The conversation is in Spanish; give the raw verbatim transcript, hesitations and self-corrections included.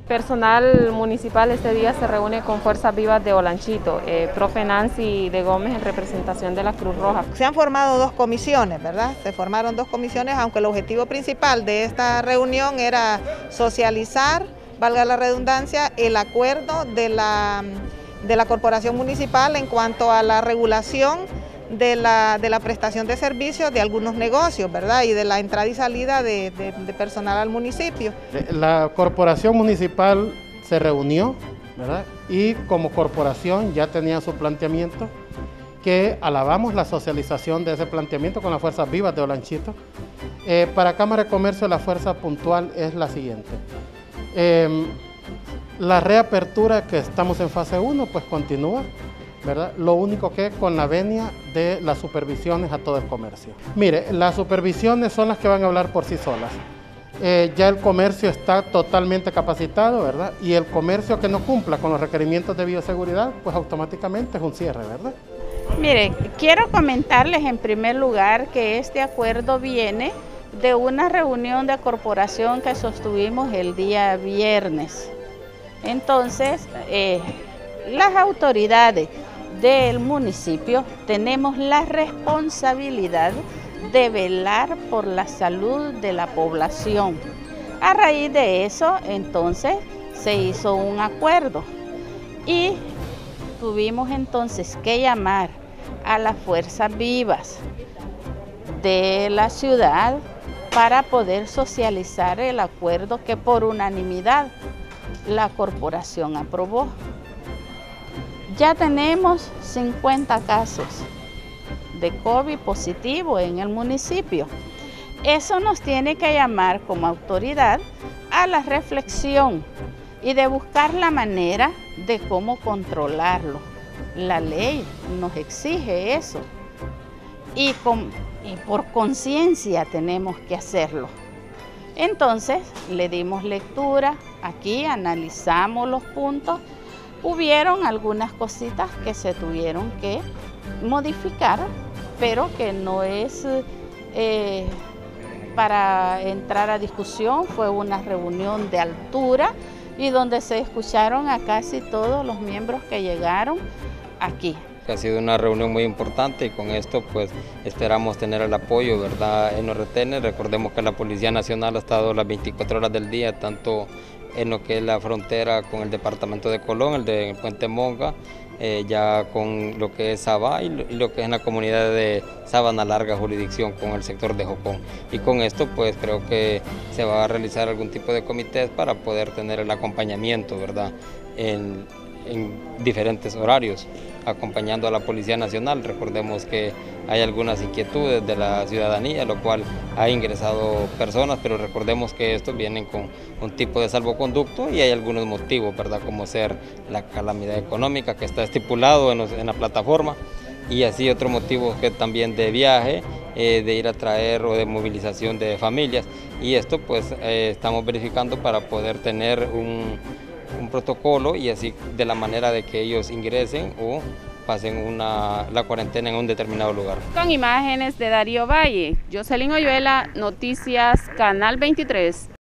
Personal municipal este día se reúne con Fuerzas Vivas de Olanchito, eh, profe Nancy de Gómez en representación de la Cruz Roja. Se han formado dos comisiones, ¿verdad? Se formaron dos comisiones, aunque el objetivo principal de esta reunión era socializar, valga la redundancia, el acuerdo de la, de la corporación municipal en cuanto a la regulación de la, de la prestación de servicios de algunos negocios, ¿verdad? Y de la entrada y salida de, de, de personal al municipio. La corporación municipal se reunió, ¿verdad? Y como corporación ya tenía su planteamiento, que alabamos la socialización de ese planteamiento con las Fuerzas Vivas de Olanchito. Eh, para Cámara de Comercio la fuerza puntual es la siguiente. Eh, la reapertura que estamos en fase uno pues continúa, ¿verdad? Lo único que con la venia de las supervisiones a todo el comercio. Mire, las supervisiones son las que van a hablar por sí solas. Eh, ya el comercio está totalmente capacitado, ¿verdad? Y el comercio que no cumpla con los requerimientos de bioseguridad, pues automáticamente es un cierre, ¿verdad? Mire, quiero comentarles en primer lugar que este acuerdo viene de una reunión de corporación que sostuvimos el día viernes. Entonces, eh, las autoridades del municipio tenemos la responsabilidad de velar por la salud de la población. A raíz de eso, entonces, se hizo un acuerdo y tuvimos entonces que llamar a las fuerzas vivas de la ciudad para poder socializar el acuerdo que por unanimidad la corporación aprobó. Ya tenemos cincuenta casos de COVID positivo en el municipio. Eso nos tiene que llamar como autoridad a la reflexión y de buscar la manera de cómo controlarlo. La ley nos exige eso y, con, y por conciencia tenemos que hacerlo. Entonces le dimos lectura, aquí analizamos los puntos. Hubieron algunas cositas que se tuvieron que modificar, pero que no es eh, para entrar a discusión. Fue una reunión de altura y donde se escucharon a casi todos los miembros que llegaron aquí. Ha sido una reunión muy importante y con esto pues esperamos tener el apoyo, ¿verdad? En los retenes. Recordemos que la Policía Nacional ha estado las veinticuatro horas del día, tanto en lo que es la frontera con el departamento de Colón, el de Puente Monga, eh, ya con lo que es Sabá y lo, y lo que es en la comunidad de Sabana Larga, jurisdicción con el sector de Jocón. Y con esto pues creo que se va a realizar algún tipo de comités para poder tener el acompañamiento, ¿verdad? En, en diferentes horarios, acompañando a la Policía Nacional. Recordemos que hay algunas inquietudes de la ciudadanía, lo cual ha ingresado personas, pero recordemos que estos vienen con un tipo de salvoconducto y hay algunos motivos, ¿verdad? Como ser la calamidad económica que está estipulado en, los, en la plataforma y así otros motivos que también de viaje, eh, de ir a traer o de movilización de familias y esto pues eh, estamos verificando para poder tener un un protocolo y así de la manera de que ellos ingresen o pasen una, la cuarentena en un determinado lugar. Con imágenes de Darío Valle, Jocelyn Oyuela, Noticias Canal veintitrés.